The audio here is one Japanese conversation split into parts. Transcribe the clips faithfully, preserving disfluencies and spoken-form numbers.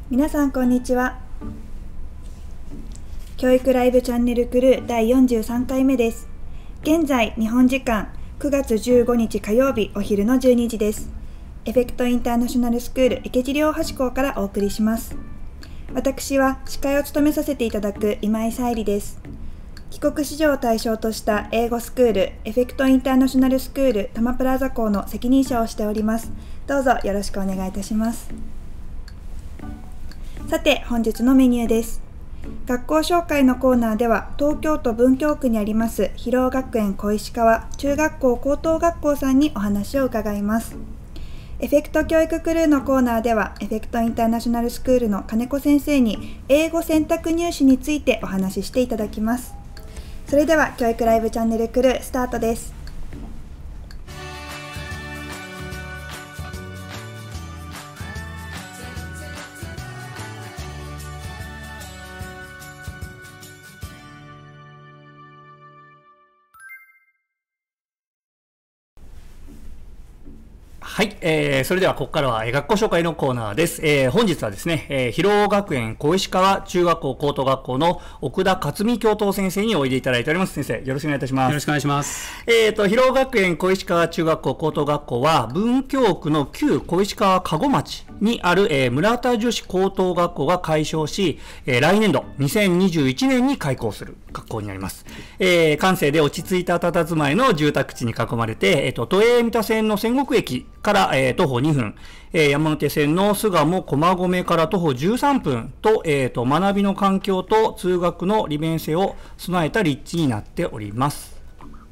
皆さんこんにちは。教育ライブチャンネルクルーだいよんじゅうさんかいめです。現在日本時間くがつじゅうごにち火曜日お昼のじゅうにじです。エフェクトインターナショナルスクール池尻大橋校からお送りします。私は司会を務めさせていただく今井沙莉です。帰国子女を対象とした英語スクールエフェクトインターナショナルスクール多摩プラザ校の責任者をしております。どうぞよろしくお願いいたします。さて本日のメニューです。学校紹介のコーナーでは東京都文京区にあります広尾学園小石川中学校高等学校さんにお話を伺います。エフェクト教育クルーのコーナーではエフェクトインターナショナルスクールの金子先生に英語選択入試についてお話ししていただきます。それでは教育ライブチャンネルクルースタートです。 はい、えー、それではここからは学校紹介のコーナーです。えー、本日はですね、えー、広尾学園小石川中学校高等学校の奥田克美教頭先生においでいただいております。先生、よろしくお願いいたします。 よろしくお願いします。 えーと、広尾学園小石川中学校高等学校は文京区の旧小石川籠町にある、えー、村田女子高等学校が開校し、えー、来年度にせんにじゅういちねんに開校する学校になります。えー、閑静で落ち着いた佇まいの住宅地に囲まれて、えーと、都営三田線の仙石駅から、えー、徒歩にふん、えー、山手線の巣鴨駒込から徒歩じゅうさんぷんと、えーと、学びの環境と通学の利便性を備えた立地になっております。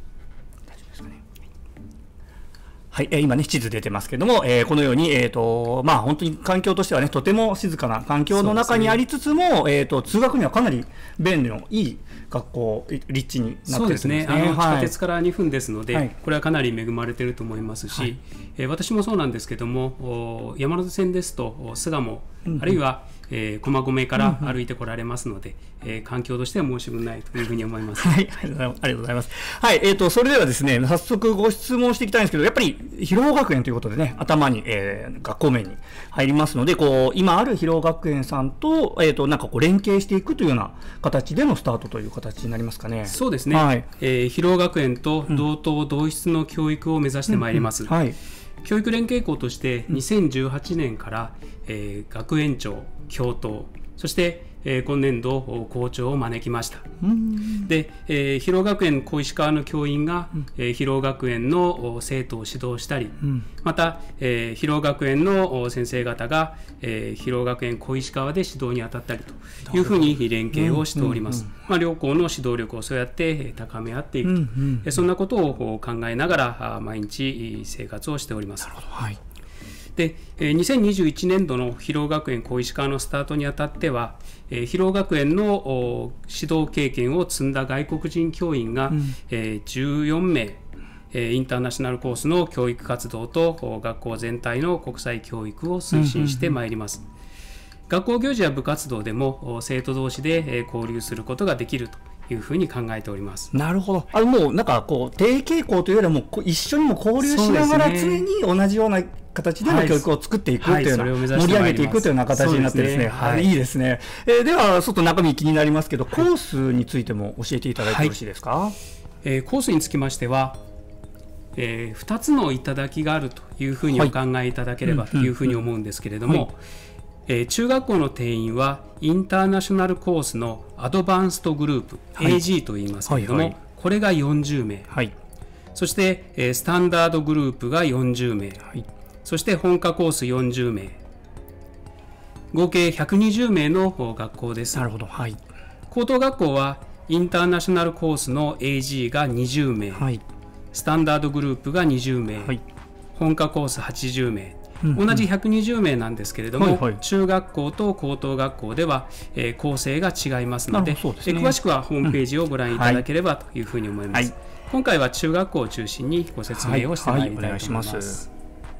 はい、えー、今ね、地図出てますけども、えー、このように、えーと、まあ、本当に環境としてはね、とても静かな環境の中にありつつも、ね、えーと、通学にはかなり便利のいい学校、立地になっているんですね。 そうですね。あの、地下鉄からにふんですので、はい、これはかなり恵まれていると思いますし、はい、えー、私もそうなんですけども、山手線ですと、巣鴨、うん、あるいは、えー、駒込から歩いてこられますので、うんうん、えー、環境としては申し分ないというふうに思います。 はい、ありがとうございます。はい、えーと、それではですね、早速ご質問していきたいんですけど、やっぱり広尾学園ということでね、頭に、えー、学校名に入りますので、こう、今ある広尾学園さんと、えーと、なんかこう、連携していくというような形でのスタートという形になりますかね。 そうですね。はい、えー、広尾学園と同等同質の教育を目指してまいります。うんうん、はい。教育連携校としてにせんじゅうはちねんから、えー、学園長、教頭、そして、えー、今年度校長を招きました。で、えー、広尾学園小石川の教員が、うん、えー、広尾学園の生徒を指導したり、うん、また、えー、広尾学園の先生方が、えー、広尾学園小石川で指導に当たったりというふうに連携をしております。まあ、両校の指導力をそうやって高め合っていくと、うんうん、そんなことを考えながら毎日生活をしております。なるほど。はい。で、にせんにじゅういちねんどの広尾学園小石川のスタートにあたっては、広尾学園の指導経験を積んだ外国人教員がじゅうよんめい、インターナショナルコースの教育活動と学校全体の国際教育を推進してまいります。学校行事や部活動でも生徒同士で交流することができるというふうに考えております。 なるほど。あのもうなんかこう定型校というよりはもう一緒にも交流しながら常に同じような形での教育を作っていくというような、はいはい、盛り上げていくというような形になってですね。はい、いいですね。えー、ではちょっと中身気になりますけど、コースについても教えていただいてよろしいですか。はい、 えー、コースにつきましては、えー、ふたつの頂があるというふうにお考えいただければというふうに思うんですけれども、えー、中学校の定員はインターナショナルコースのアドバンストグループ、はい、エージー と言いますけれども、はいはい、これがよんじゅうめい、はい、そして、えー、スタンダードグループがよんじゅうめい、はい、そして本科コースよんじゅうめい、合計ひゃくにじゅうめいの学校です。 なるほど。はい、 高等学校はインターナショナルコースの エージー がにじゅうめい、はい、スタンダードグループがにじゅうめい、はい、本科コースはちじゅうめい、うんうん、同じひゃくにじゅうめいなんですけれども、はいはい、中学校と高等学校では、えー、構成が違いますの で, で、ね、えー、詳しくはホームページをご覧いただければというふうに思います。うん、はい、今回は中学校を中心にご説明をしてまいりたいと思います。はいはい、お願いします。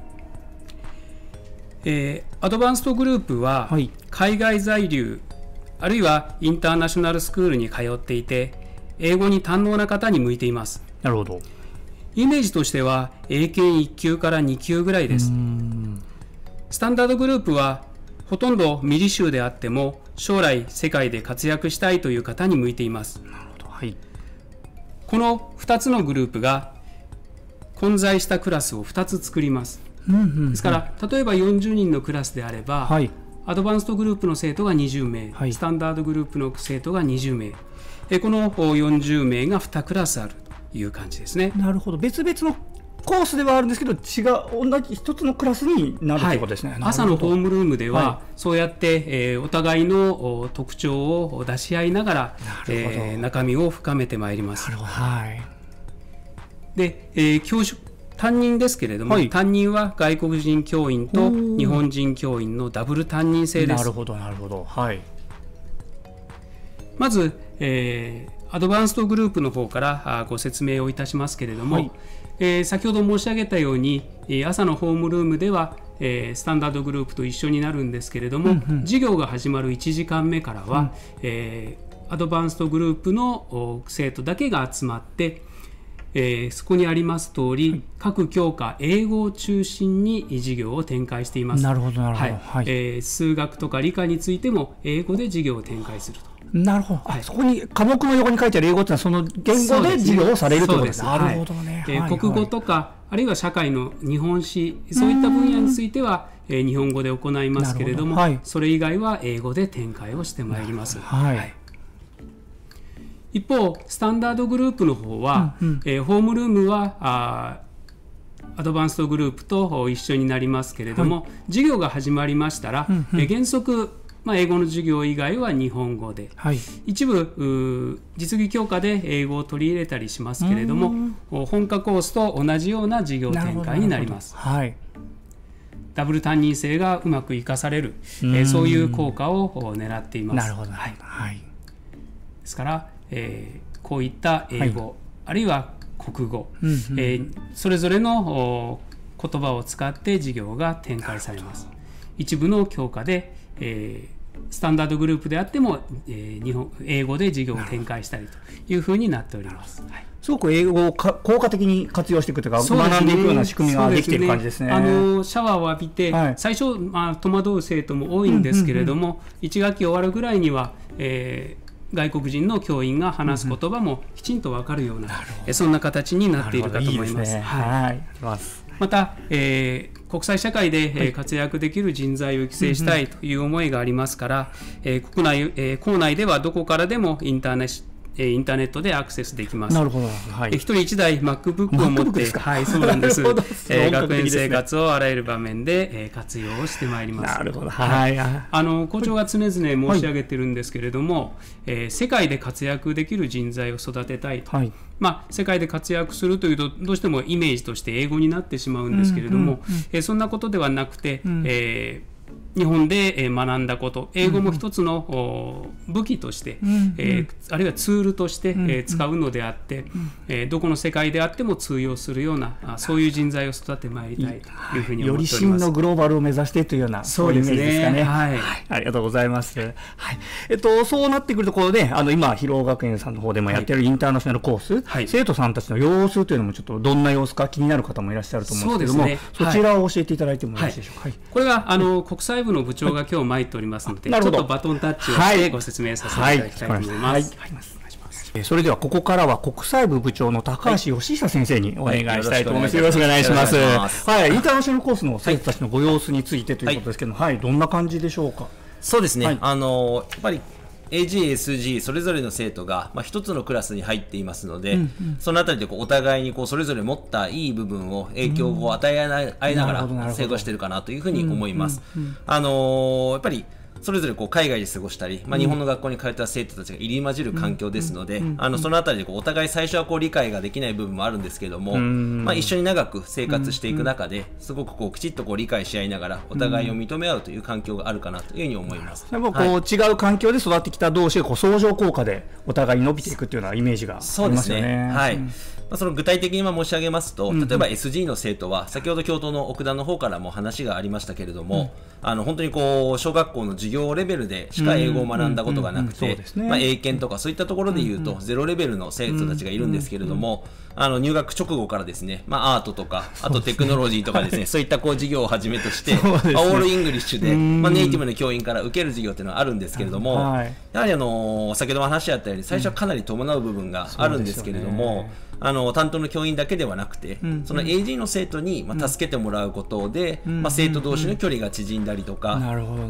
えー、アドバンストグループは海外在留、あるいはインターナショナルスクールに通っていて英語に堪能な方に向いています。 なるほど。 イメージとしては英検いっきゅうからにきゅうぐらいです。スタンダードグループはほとんど未履修であっても将来世界で活躍したいという方に向いています。 なるほど、はい、 このふたつのグループが混在したクラスをふたつ作ります。 うんうんうん、 ですから例えばよんじゅうにんのクラスであれば、はい、アドバンストグループの生徒がにじゅうめい、はい、スタンダードグループの生徒がにじゅうめい、えこのよんじゅうめいがにクラスあるという感じですね。 なるほど、別々のコースではあるんですけど、違う同じ一つのクラスになるということですね。はい、 朝のホームルームでは、はい、そうやって、えー、お互いの特徴を出し合いながら、えー、中身を深めてまいります。 なるほど、はい、 で、えー、教職担任ですけれども、はい、担任は外国人教員と日本人教員のダブル担任制です。 なるほどなるほど、はい、 まず、えー、アドバンストグループの方からご説明をいたしますけれども、はい、えー、先ほど申し上げたように朝のホームルームでは、えー、スタンダードグループと一緒になるんですけれども、うんうん、授業が始まるいちじかんめからは、うん、えー、アドバンストグループの生徒だけが集まって、えー、そこにあります通り、はい、各教科英語を中心に授業を展開しています。 なるほどなるほど、 はいはい、えー、数学とか理科についても英語で授業を展開すると。 なるほど、はい、そこに科目の横に書いてある英語というのはその言語で授業をされるということです。なるほどね、 はい、えー、国語とかあるいは社会の日本史、そういった分野については、えー、日本語で行いますけれども、はい、それ以外は英語で展開をしてまいります。はいはい、一方スタンダードグループの方は、うんうん、えー、ホームルームはあアドバンストグループと一緒になりますけれども、はい、授業が始まりましたら、うんうん、えー、原則まあ、英語の授業以外は日本語で、はい、一部実技教科で英語を取り入れたりしますけれども、本科コースと同じような授業展開になります。はい、ダブル担任制がうまく生かされる、えー、そういう効果を狙っています。 なるほど、はいはい、 ですから、えー、こういった英語、はい、あるいは国語、うんうん、えー、それぞれの言葉を使って授業が展開されます。一部の教科で、えースタンダードグループであっても、えー、日本英語で授業を展開したりというふうになっております。はい、 すごく英語をか効果的に活用していくというか、そうですね、学んでいくような仕組みができている感じですね。 あのシャワーを浴びて、はい、最初、まあ、戸惑う生徒も多いんですけれども、うんうんうん、いち学期終わるぐらいには、えー、外国人の教員が話す言葉もきちんと分かるような、うん、そんな形になっているかと思います。また、えー、国際社会で、はい、活躍できる人材を育成したいという思いがありますから、うんうん、えー、国内、えー、校内ではどこからでもインターネットインターネットでアクセスできます。 なるほど、はい、 一人一台 MacBook を持って、はい、そうなんです。えー、学園生活をあらゆる場面で、えー、活用をしてまいります。 なるほど、はい。 あの校長が常々申し上げてるんですけれども、はい、えー、世界で活躍できる人材を育てたいと。はい、まあ、世界で活躍するというとどうしてもイメージとして英語になってしまうんですけれども、うんうんうん、えー、そんなことではなくて、うん、えー日本で学んだこと、英語も一つの武器として、うんうん、えー、あるいはツールとして、うんうん、使うのであって、うん、えー、どこの世界であっても通用するような、そういう人材を育てまいりたいというふうに思っております。 より真のグローバルを目指してというような、そういうイメージですかね。はいはい、ありがとうございます。はい、えっと、そうなってくるところで、あの今広尾学園さんの方でもやっているインターナショナルコース、はい、生徒さんたちの様子というのもちょっとどんな様子か気になる方もいらっしゃると思うんですけども、 そうですね、そちらを教えていただいてもよろしいでしょうか。はいはい、これはあの国際部の部長が今日参っておりますので、ちょっとバトンタッチをしてご説明させていただきたいと思います。それではここからは国際部部長の高橋義久先生にお願いしたいと思います。よろしくお願いします。はい、インターナショナルコースの生徒たちのご様子についてということですけども、はい、どんな感じでしょうか。 そうですね、はい、あのやっぱりエージー、エスジー それぞれの生徒が、まあ、一つのクラスに入っていますので、うんうん、そのあたりでこうお互いにこうそれぞれ持ったいい部分を影響を与え合いながら生活しているかなというふうに思います。あのー、やっぱりそれぞれこう海外で過ごしたり、まあ、日本の学校に通った生徒たちが入り混じる環境ですので、あのそのあたりでこうお互い最初はこう理解ができない部分もあるんですけれども、まあ、一緒に長く生活していく中ですごくこうきちっとこう理解し合いながらお互いを認め合うという環境があるかなというふうに思います。 やっぱこう、はい、違う環境で育ってきた同士がこう相乗効果でお互いに伸びていくというようなイメージがありますよね。 そうですね、はい、うん、まあ、その具体的に申し上げますと、例えば エスジー の生徒は先ほど教頭の奥田の方からも話がありましたけれども、うん、あの本当にこう小学校の授業レベルでしか英語を学んだことがなくて、英検とかそういったところでいうとゼロレベルの生徒たちがいるんですけれども、 あの入学直後からですね、まあ、アートとかあとテクノロジーとかですね、そういったこう授業をはじめとして、ね、まあ、オールイングリッシュで、まあ、ネイティブの教員から受ける授業っていうのはあるんですけれども、はい、やはりあの先ほども話しあったように最初はかなり伴う部分があるんですけれども、あの担当の教員だけではなくて、うんうん、その エージー の生徒に、まあ、助けてもらうことで、うん、まあ、生徒同士の距離が縮んだりとか、うん、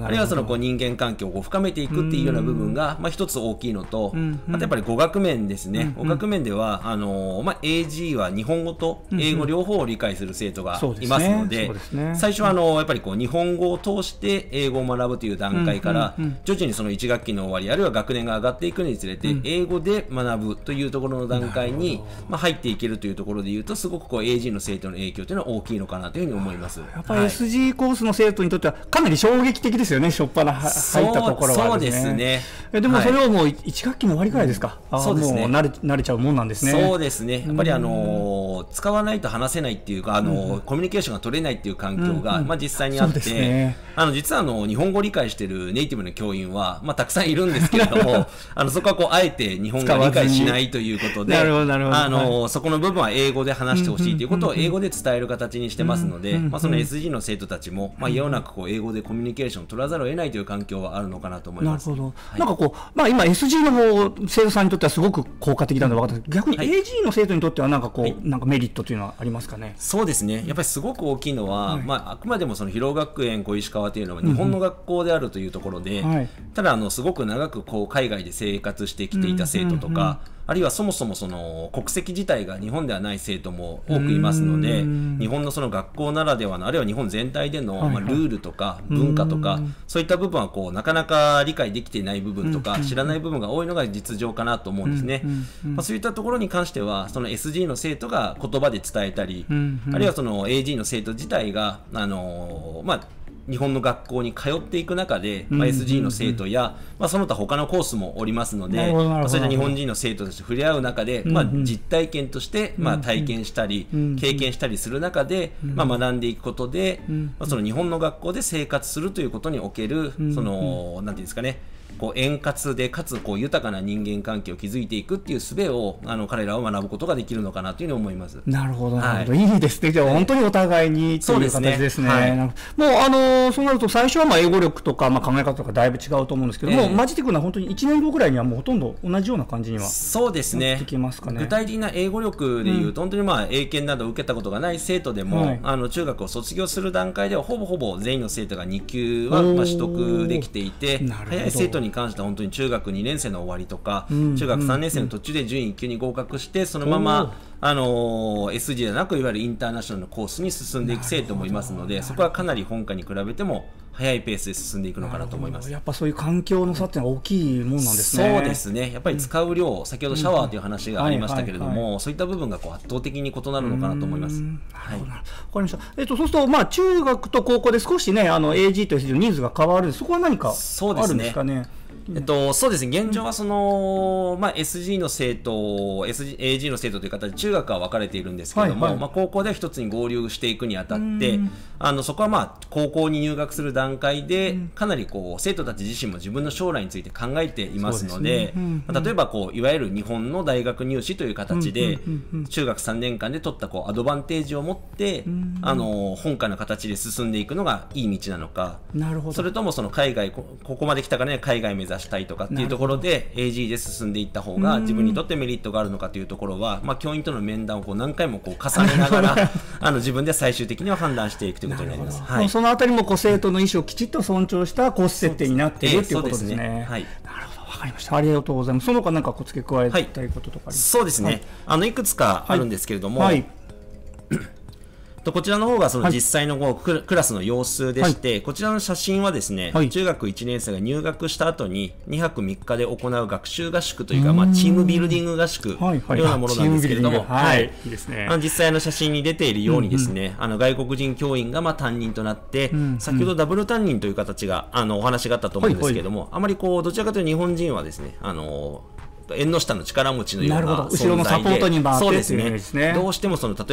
あるいはそのこう人間関係をこう深めていくっていうような部分が、まあ、一つ大きいのと、うん、あとやっぱり語学面ですね、うん、語学面ではあの、まあ、エージー は日本語と英語両方を理解する生徒がいますので、最初はあのやっぱりこう日本語を通して英語を学ぶという段階から、うんうんうん、徐々にそのいち学期の終わりあるいは学年が上がっていくにつれて、うん、英語で学ぶというところの段階に、まあ、入っていけるというところでいうとすごくこう エージー の生徒の影響というのは大きいのかなというふうに思います。 やっぱり エスジー コースの生徒にとってはかなり衝撃的ですよね、初っ端入ったところは、ね、 そうですね。 でもそれをもういち学期の終わりくらいですか、うん、そうですね、もう慣れ、慣れちゃうもんなんですね。 そうですね、やっぱりあのー、使わないと話せないっていうか、あのーうん、コミュニケーションが取れないっていう環境が、うんうん、まあ、実際にあって、ね、あの実はあの日本語を理解しているネイティブの教員は、まあ、たくさんいるんですけれどもあのそこはこうあえて日本語を理解しないということで、あのー、そこの部分は英語で話してほしいということを英語で伝える形にしてますので、まあ、その エスジー の生徒たちも、まあ、世の中こう英語でコミュニケーションを取らざるを得ないという環境はあるのかなと思います。 なるほど、はい、なんかこう、まあ、今 エスジー の生徒さんにとってはすごく効果的なのが分かったんですけど、逆に エージー の生徒にとってはなんかこう、はい、なんかメリットというのはありますかね。 そうですね、やっぱりすごく大きいのは、はい、まあ、あくまでもその広尾学園小石川というのは日本の学校であるというところで、うんうん、はい、ただあのすごく長くこう海外で生活してきていた生徒とか、うんうんうん、あるいはそもそもその国籍自体が日本ではない生徒も多くいますので、日本のその学校ならではのあるいは日本全体での、はいはい、まあ、ルールとか文化とかそういった部分はこうなかなか理解できていない部分とか知らない部分が多いのが実情かなと思うんですね。まあ、そういったところに関してはその エスジー の生徒が言葉で伝えたり、あるいはその エージー の生徒自体があのー、まあ日本の学校に通っていく中で、まあ、エスジー の生徒や、まあ、その他他のコースもおりますので、まあ、そういった日本人の生徒として触れ合う中で、まあ、実体験として、まあ、体験したり、経験したりする中で、まあ、学んでいくことで、まあ、その日本の学校で生活するということにおけるその、なんていうんですかね、こう円滑でかつこう豊かな人間関係を築いていくっていう術をあの彼らは学ぶことができるのかなというふうに思います。 なるほど、なるほど、はい、いいですね。じゃあ本当にお互いにという形ですね。はい、もうあのそうなると最初はまあ英語力とか、まあ、考え方とかだいぶ違うと思うんですけども、えー、混じってくるのは本当にいちねんごぐらいにはもうほとんど同じような感じにはそうですね。 なってきますかね。 具体的な英語力でいうと、うん、本当にまあ英検などを受けたことがない生徒でも、はい、あの中学を卒業する段階ではほぼほぼ全員の生徒がに級はまあ取得できていて、早い生徒に関しては本当に中学にねん生の終わりとか、うん、中学さんねん生の途中で準いっ級に合格してそのまま、あのー、エスジー ではなくいわゆるインターナショナルのコースに進んでいく生徒もいますので、そこはかなり本科に比べても早いペースで進んでいくのかなと思います。 やっぱそういう環境の差っていうのは大きいもんなんですね。 そうですね、やっぱり使う量、うん、先ほどシャワーという話がありましたけれども、そういった部分がこう圧倒的に異なるのかなと思います。 はい、わかりました。えっと、そうすると、まあ、中学と高校で少しね、あの エージー と エスジー のニーズが変わる、そこは何かあるんですかね。 えっと、そうですね、現状はその、まあ、エスジー の生徒、エスジー、エージー の生徒という形で中学は分かれているんですけれども、はいはい、まあ、高校では一つに合流していくにあたって、あのそこはまあ高校に入学する段階で、かなりこう生徒たち自身も自分の将来について考えていますので、まあ、例えばこういわゆる日本の大学入試という形で、中学さんねんかんで取ったこうアドバンテージを持って、あの本科の形で進んでいくのがいい道なのか、 なるほど、 それともその海外、ここまで来たからね、海外目指したいとかっていうところで エージー で進んでいった方が自分にとってメリットがあるのかというところは、まあ、教員との面談をこう何回もこう重ねながらあの自分で最終的には判断していくということになります。 はい、そのあたりもこう生徒の意思をきちっと尊重したコース設定になっているということですね。はい、なるほど、わかりました。ありがとうございます。その他何かこう付け加えたいこととかありますか。 はい、そうですね、はい、あのいくつかあるんですけれども、はいはいこちらの方がその実際のこうクラスの様子でして、はい、こちらの写真はですね、はい、中学いちねん生が入学した後ににはくみっかで行う学習合宿というか、まあ、チームビルディング合宿のようなものなんですけれども、実際の写真に出ているようにですね、うんうん、あの外国人教員がまあ担任となって、うんうん、先ほどダブル担任という形があのお話があったと思うんですけれども、はいはい、あまりこうどちらかというと日本人はですね、あの縁の下の力持ちのような存在で、 後ろのサポートに回ってそうですね、どうしてもその例えば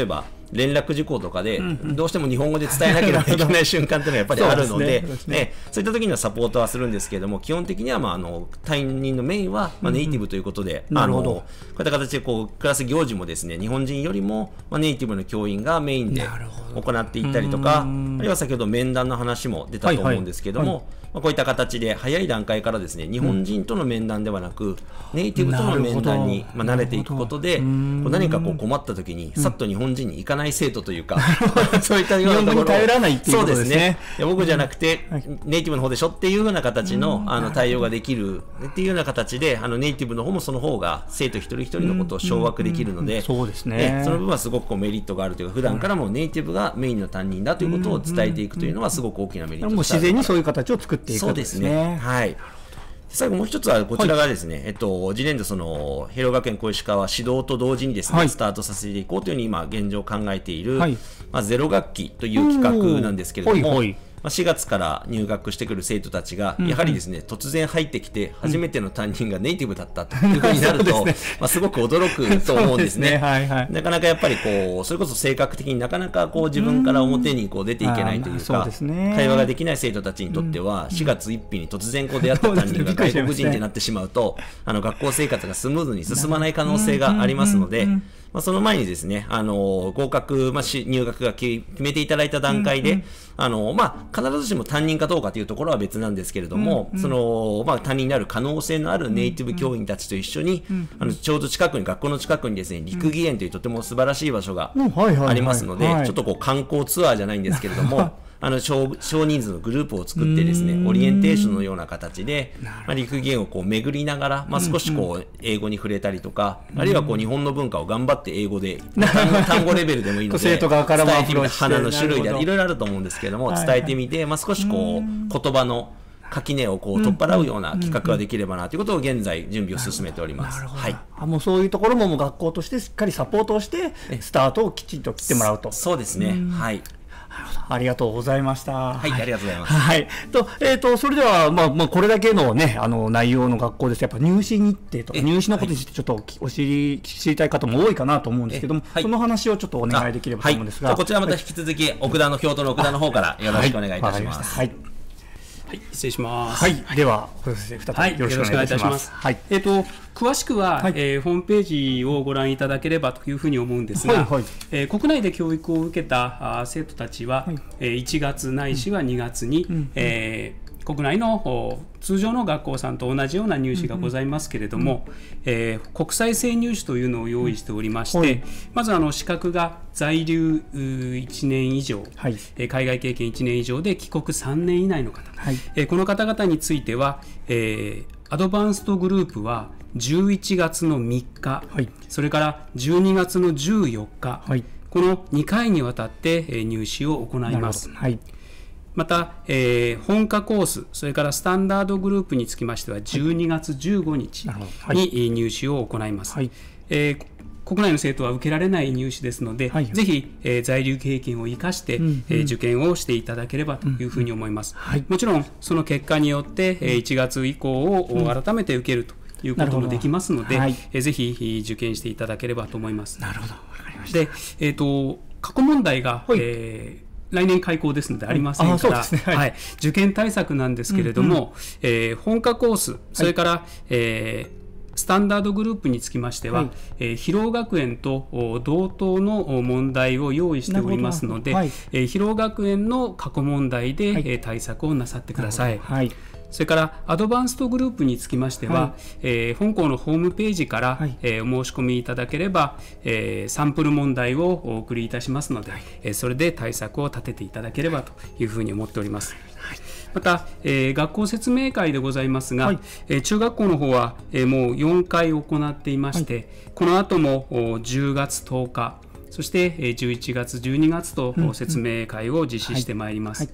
連絡事項とかでどうしても日本語で伝えなければいけない瞬間というのはやっぱりあるので、そういった時にはサポートはするんですけれども、基本的にはまああの担任のメインはまあネイティブということで、あのこういった形でこうクラス行事もですね、日本人よりもまあネイティブの教員がメインで行っていったりとか、あるいは先ほど面談の話も出たと思うんですけども、まあこういった形で早い段階からですね、日本人との面談ではなくネイティブとの面談にまあ慣れていくことで、こう何かこう困った時にさっと日本人に行かない生徒というか、そういったようなところを、日本語に頼らないっていうことですね。そうですね。いや僕じゃなくて、うん、ネイティブの方でしょっていうような形の、あの対応ができるっていうような形で、あのネイティブの方もその方が生徒一人一人のことを掌握できるので、そうですね。その部分はすごくこうメリットがあるというか、普段からもネイティブがメインの担任だということを伝えていくというのはすごく大きなメリットです。もう自然にそういう形を作っていくんですね。そうですね。はい。最後もう一つはこちらがですね、はい、えっと、次年度その広学園小石川指導と同時にですね、はい、スタートさせていこうというふうに今現状考えている、はい、まあ、ゼロ学期という企画なんですけれども、しがつから入学してくる生徒たちがやはりですね、突然入ってきて初めての担任がネイティブだったというふうになると、まあすごく驚くと思うんですね。なかなかやっぱりこうそれこそ性格的になかなかこう自分から表にこう出ていけないというか、会話ができない生徒たちにとってはしがつついたちに突然こう出会った担任が外国人ってなってしまうと、あの学校生活がスムーズに進まない可能性がありますので、まあ、その前にですね、あの合格、まあ、入学が決めていただいた段階で、うんうん、あのまあ、必ずしも担任かどうかというところは別なんですけれども、うんうん、そのまあ、担任になる可能性のあるネイティブ教員たちと一緒に、うんうん、あのちょうど近くに学校の近くにですね、陸技園というとても素晴らしい場所がありますので、ちょっとこう観光ツアーじゃないんですけれどもあの 少, 少人数のグループを作ってですね、オリエンテーションのような形で、まあ、陸技園をこう巡りながら、まあ、少しこう英語に触れたりとか、あるいはこう日本の文化を頑張って英語で単語, 単語レベルでもいいので生徒側からも伝えてみて、花の種類でいろいろあると思うんですけれども、伝えてみて、まあ、少しこう言葉の垣根をこう取っ払うような企画ができればなということを現在準備を進めております。はい、 あもうそういうところももう学校としてしっかりサポートをしてスタートをきちんと切ってもらうと。 そうですね。はい。 ありがとうございました。 はい、はい、ありがとうございます。 はい。と、えっ、ー、と、それでは、まあ、まあ、これだけのね、あの、内容の学校です。やっぱ入試日程とか、入試のことについてちょっとお知り、知りたい方も多いかなと思うんですけども、はい、その話をちょっとお願いできればと思うんですが。 はい、こちらまた引き続き、奥田の京都の奥田の方からよろしくお願いいたします。 はい。はい、失礼します。 はい、では、先生、再びよろしくお願いいたします。 はい、えっ、ー、と、詳しくは、はい、えー、ホームページをご覧いただければというふうに思うんですが、はいはい、えー、国内で教育を受けたあ生徒たちは、はい、えー、いちがつないしはにがつに、うん、えー国内の通常の学校さんと同じような入試がございますけれども、うんうん、えー、国際性入試というのを用意しておりまして、うん、まずあの資格が在留いちねん以上、はい、えー、海外経験いちねん以上で帰国さんねん以内の方、はい、えー、この方々については、えー、アドバンストグループはじゅういちがつのみっか、はい、それからじゅうにがつのじゅうよっか、はい、このにかいにわたって入試を行います。また、えー、本科コース、それからスタンダードグループにつきましてはじゅうにがつじゅうごにちに入試を行います。はい、えー、国内の生徒は受けられない入試ですので、はい、ぜひ、えー、在留経験を生かして、うんうん、えー、受験をしていただければというふうに思います。うんうん、はい、もちろんその結果によって、えー、いちがつ以降を改めて受けるということもできますので、はい、えー、ぜひぜひ受験していただければと思います。なるほど、わかりました。で、えーと、過去問題が、はい、えー来年開講ですのでありませんから、ね、はい、はい、受験対策なんですけれども、うんうん、えー、本科コース、それから、はい、えー、スタンダードグループにつきましては、はい、えー、広尾学園と同等の問題を用意しておりますので、はい、えー、広尾学園の過去問題で、はい、えー、対策をなさってください。はい、それからアドバンストグループにつきましては、はい、えー、本校のホームページから、はい、えー、お申し込みいただければ、えー、サンプル問題をお送りいたしますので、はい、えー、それで対策を立てていただければというふうに思っております。はい、また、えー、学校説明会でございますが、はい、えー、中学校の方は、えー、もうよんかい行っていまして、はい、この後もじゅうがつとおか、そしてじゅういちがつじゅうにがつと説明会を実施してまいります。はいはい、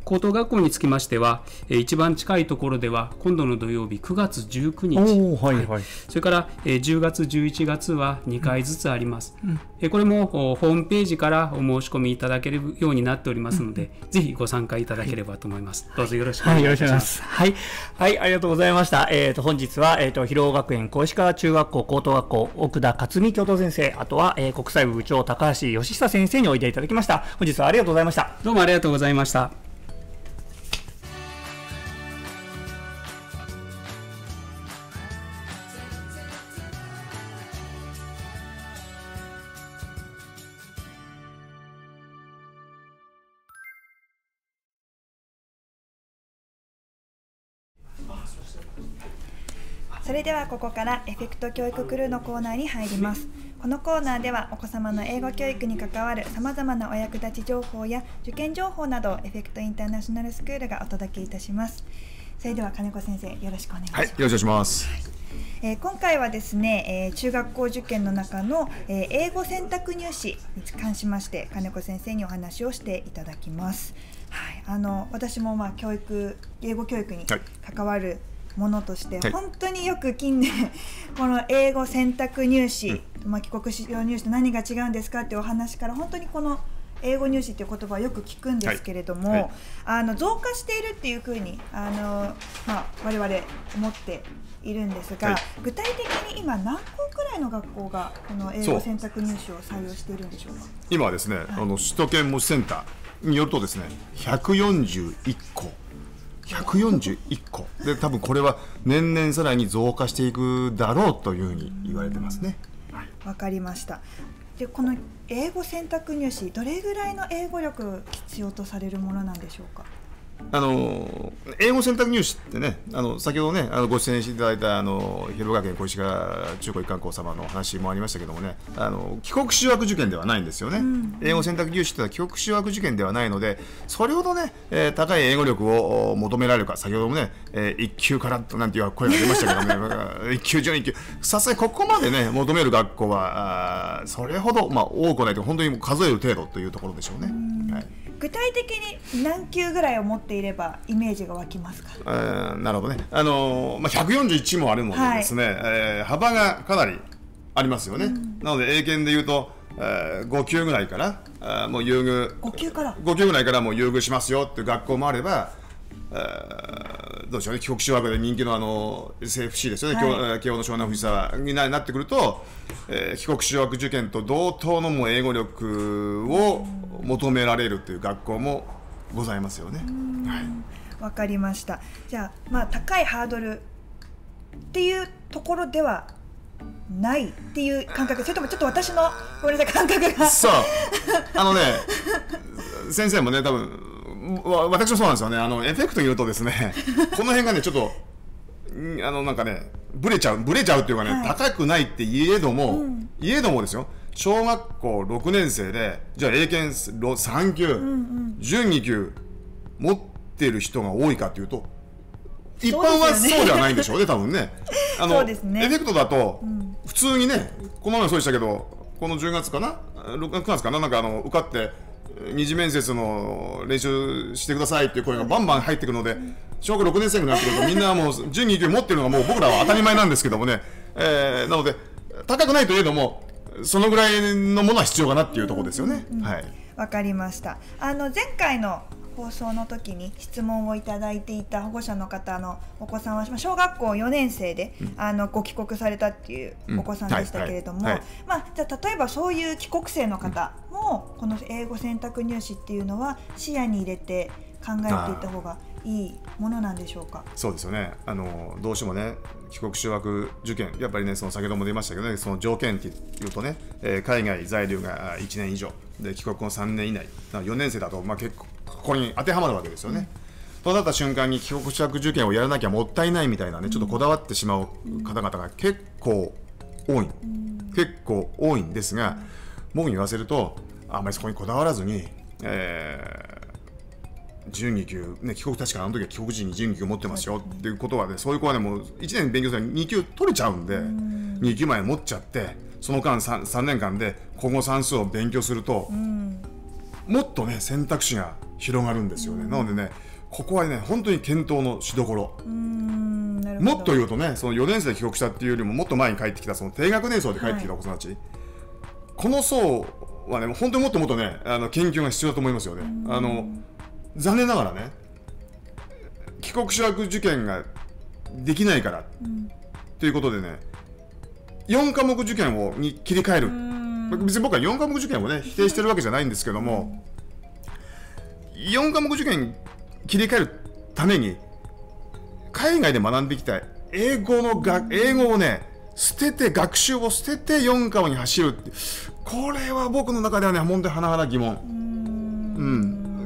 高等学校につきましては、えー、一番近いところでは今度の土曜日くがつじゅうくにち、 はいはいはい、 それから、えー、じゅうがつじゅういちがつはにかいずつあります、うんえー、これもホームページからお申し込みいただけるようになっておりますので、うん、ぜひご参加いただければと思います、はい、どうぞよろしくお願いします。 はい、はい、ありがとうございました。えー、と本日は、えー、と広尾学園小石川中学校高等学校奥田克美教頭先生、あとは、えー、国際部部長高橋義久先生においでいただきました。本日はありがとうございました。 どうもありがとうございました。 それではここからエフェクト教育クルーのコーナーに入ります。このコーナーではお子様の英語教育に関わるさまざまなお役立ち情報や受験情報などをエフェクトインターナショナルスクールがお届けいたします。それでは金子先生、よろしくお願いします。 はい、よろしくお願いします。 えー、今回はですね、えー、中学校受験の中の、えー、英語選択入試に関しまして金子先生にお話をしていただきます。はい、あの私もまあ教育英語教育に関わる、はいものとして本当によく近年この英語選択入試、うんまあ、帰国子女入試と何が違うんですかっていうお話から本当にこの英語入試っていう言葉をよく聞くんですけれども、はいはい、あの増加しているっていうふうにあの、まあ、我々思っているんですが、はい、具体的に今何校くらいの学校がこの英語選択入試を採用しているんでしょうか。 今はですね、はい、あの首都圏模試センターによるとですねひゃくよんじゅういっこひゃくよんじゅういっこで、多分これは年々さらに増加していくだろうというふうに言われてますね。 わ、はい、かりました。でこの英語選択入試、どれぐらいの英語力が必要とされるものなんでしょうか。 あの英語選択入試ってね、あの先ほどねあのご出演していただいたあの広尾学園小石川中高一貫校様の話もありましたけどもね、あの帰国子女枠受験ではないんですよね、うん、英語選択入試というのは帰国子女枠受験ではないので、それほどね、えー、高い英語力を求められるか、先ほどもね、えー、いっ級からなんていう声が出ましたけどねいっ級じゅういっ級、さすがにここまでね求める学校はあそれほど、まあ、多くないと本当に数える程度というところでしょうね。うはい、 具体的に何級ぐらいを持っていればイメージが湧きますか。 えー、なるほどね、あのーまあ、ひゃくよんじゅういちもあるのでですね、はいえー、幅がかなりありますよね、うん、なので英検でいうと、えー、ご級ぐらいからあもう優遇ご級からご級ぐらいからもう優遇しますよっていう学校もあれば、えー、どうでしょうね、帰国子女枠で人気のあの エスエフシー ですよね、はい、慶応の湘南藤沢になってくると、えー、帰国子女枠受験と同等のもう英語力を求められるという学校もございますよね。はい、 わかりました。じゃあ、まあ、高いハードルっていうところではないっていう感覚、それともちょっと私のごめんなさい感覚がそうあのね先生もね多分私もそうなんですよね。あのエフェクトに言うとですねこの辺がねちょっとあのなんかねブレちゃうブレちゃうっていうかね、はい、高くないって言えども、うん、言えどもですよ、小学校ろくねん生でじゃあ英検さん級、うんうん、準に級持ってる人が多いかというと一般はそうではないんでしょうね多分ね。あのそうですね、エフェクトだと、うん、普通にねこの前もそうでしたけど、このじゅうがつかなくがつかななんかあの受かって二次面接の練習してくださいっていう声がバンバン入ってくるので、小学ろくねん生になってくるとみんなもう準に級持ってるのがもう僕らは当たり前なんですけどもね、えー、なので高くないといえどもそのぐらいのものは必要かなっていうところですよね。 うんうん、 はい、 わかりました。あの前回の放送の時に質問をいただいていた保護者の方のお子さんは小学校よねん生で、うん、あのご帰国されたっていうお子さんでしたけれども、まあ、じゃあ例えばそういう帰国生の方も、うん、この英語選択入試っていうのは視野に入れて考えていった方がいいものなんでしょうか。 そうですよね。あのどうしてもね帰国子女枠受験やっぱりねその先ほども出ましたけどね、その条件っていうとね、えー、海外在留がいちねん以上で帰国後さんねん以内、よねん生だとまあ結構ここに当てはまるわけですよね。うん、となった瞬間に帰国子女枠受験をやらなきゃもったいないみたいなね、ちょっとこだわってしまう方々が結構多い、うん、結構多いんですが、僕に言わせるとあんまりそこにこだわらずに、えー、準に級、ね、帰国確かあの時は帰国時に準に級持ってますよっていうことはね、そういう子はねもういちねん勉強するのにに級取れちゃうんで、うん、に級まで持っちゃってその間 3, さんねんかんで国語算数を勉強すると、うん、もっとね選択肢が広がるんですよね。なのでね、ここはね本当に検討のしどころ。 うーん、なるほど。 もっと言うとね、そのよねん生で帰国したっていうよりももっと前に帰ってきたその低学年層で帰ってきたお子さんたち、はい、この層はね本当にもっともっとねあの研究が必要だと思いますよね。あの残念ながらね帰国子学受験ができないから、うん、ということでねよん科目受験をに切り替える。別に僕はよん科目受験をね否定してるわけじゃないんですけども、よん科目受験切り替えるために海外で学んできた英語のが英語をね捨てて学習を捨ててよん科に走るって、これは僕の中ではね本当に甚だ疑問。うん、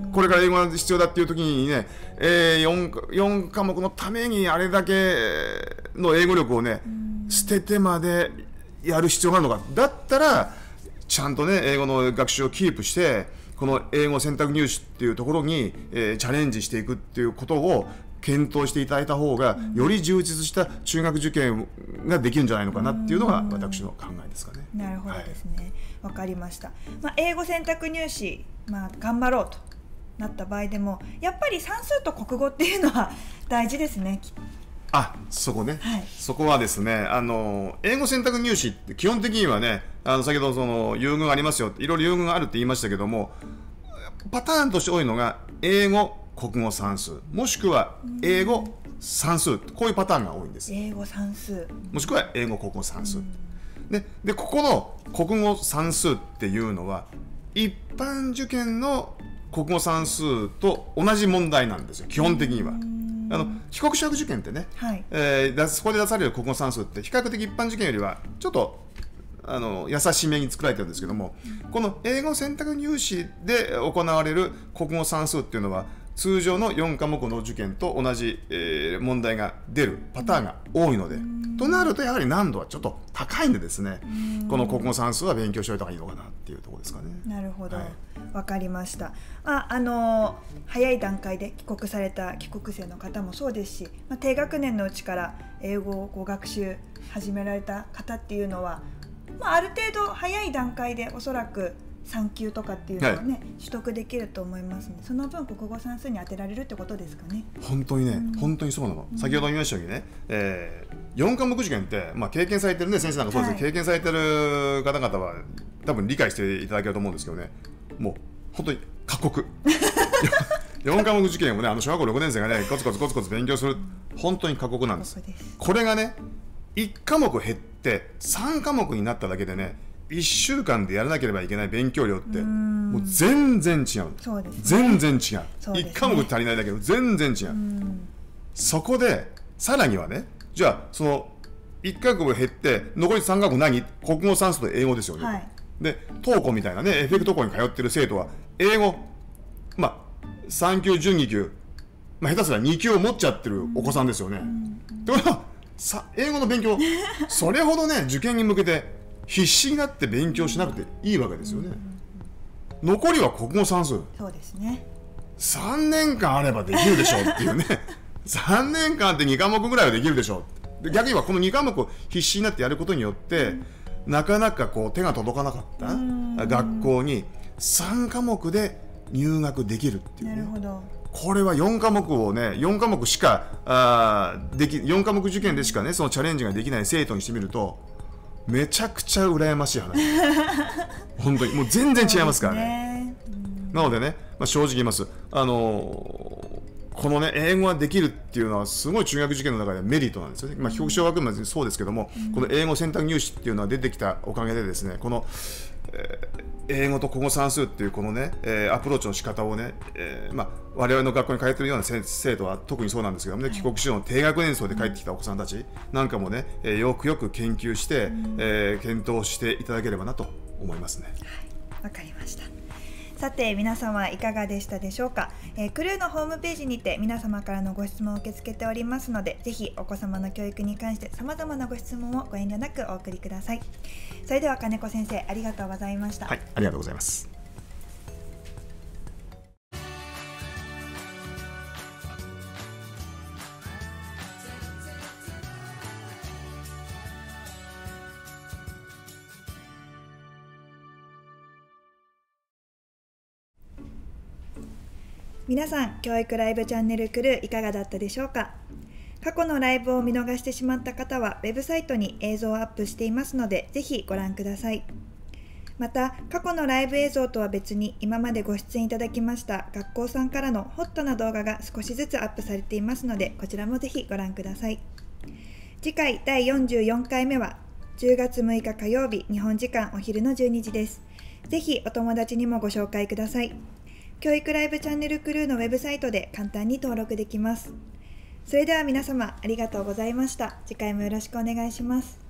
これから英語が必要だっていう時にね、えー、よん, よん科目のためにあれだけの英語力をね捨ててまでやる必要があるのか。だったらちゃんとね英語の学習をキープしてこの英語選択入試っていうところに、えー、チャレンジしていくっていうことを検討していただいた方が、うん、より充実した中学受験ができるんじゃないのかなっていうのが私の考えですかね。 なるほどですね、わ、はい、かりました。まあ、英語選択入試、まあ、頑張ろうとなった場合でもやっぱり算数と国語っていうのは大事ですね。 あ、そこね、 はい、 そこはですね、あの英語選択入試って基本的にはね、あの先ほどその優遇がありますよ、いろいろ優遇があるって言いましたけども、パターンとして多いのが英語、国語、算数、もしくは英語、算数、こういうパターンが多いんです。 英語、算数、 もしくは英語、国語、算数。で、でここの国語、算数っていうのは一般受験の国語、算数と同じ問題なんですよ、基本的には。あの帰国子学受験ってね、はい、えー、そこで出される国語算数って比較的一般受験よりはちょっとあの優しめに作られてるんですけども、うん、この英語選択入試で行われる国語算数っていうのは通常のよん科目の受験と同じ、えー、問題が出るパターンが多いので、うん、となるとやはり難度はちょっと高いんでですね、うん、この国語算数は勉強しておいた方がいいのかなっていうところですかね。 なるほど、 はい、 わかりました。あ、あの早い段階で帰国された帰国生の方もそうですし、まあ、低学年のうちから英語をご学習始められた方っていうのは、まあ、ある程度早い段階でおそらくさん級とかっていうのをね、はい、取得できると思いますので、その分国語算数に当てられるってことですかね。 本当にね、うん、本当にそうなの、うん、先ほど言いましたようにね、えー、よん科目受験って、まあ、経験されてるね先生なんかそうですけど、はい、経験されてる方々は多分理解していただけると思うんですけどね、もう本当に過酷よん科目受験をね、あの小学校ろくねん生がねコツコツコツコツ勉強する、本当に過酷なんです。これがねいち科目減ってさん科目になっただけでね、いっしゅうかんでやらなければいけない勉強量ってもう全然違う。 そうですね、 全然違う。う、ね、いち科目足りないだけど全然違う。うそこでさらにはね、じゃあそのいち科目減って残りさん科目何？国語、算数と英語ですよね。はい、で登校みたいなねエフェクト校に通ってる生徒は英語、まあさん級準に級、まあ、下手すらに級を持っちゃってるお子さんですよね。ってことはさ英語の勉強それほどね受験に向けて必死になって勉強しなくていいわけですよね。残りは国語、算数。 そうですね。 さんねんかんあればできるでしょうっていうねさんねんかんあってに科目ぐらいはできるでしょう。で逆に言えばこのに科目を必死になってやることによって、うん、なかなかこう手が届かなかった学校にさん科目で入学できるっていう、ね、 なるほど。 これはよん科目をねよん科目しかあできよん科目受験でしかねそのチャレンジができない生徒にしてみるとめちゃくちゃ羨ましい話本当にもう全然違いますからね。なのでね、まあ、正直言います、あのー、このね英語ができるっていうのはすごい中学受験の中ではメリットなんですよね。まあ、表彰枠もそうですけども、うん、この英語選択入試っていうのは出てきたおかげでですね、この、えー、英語と国語算数っていうこのね、えー、アプローチの仕方をね、えーまあ、我々の学校に通っているような生徒は特にそうなんですけどもね、はい、帰国子女の低学年層で帰ってきたお子さんたちなんかもね、えー、よくよく研究して、うんえー、検討していただければなと思いますね。 はい、わかりました。さて皆様いかがでしたでしょうか。えー、クルーのホームページにて皆様からのご質問を受け付けておりますので、ぜひお子様の教育に関して様々なご質問をご遠慮なくお送りください。それでは金子先生ありがとうございました。 はい、ありがとうございます。 皆さん、教育ライブチャンネルクルーいかがだったでしょうか。過去のライブを見逃してしまった方はウェブサイトに映像をアップしていますので、ぜひご覧ください。また、過去のライブ映像とは別に今までご出演いただきました学校さんからのホットな動画が少しずつアップされていますので、こちらもぜひご覧ください。次回だいよんじゅうよんかいめはじゅうがつむいか火曜日、日本時間お昼のじゅうにじです。ぜひお友達にもご紹介ください。教育ライブチャンネルクルーのウェブサイトで簡単に登録できます。それでは皆様ありがとうございました。次回もよろしくお願いします。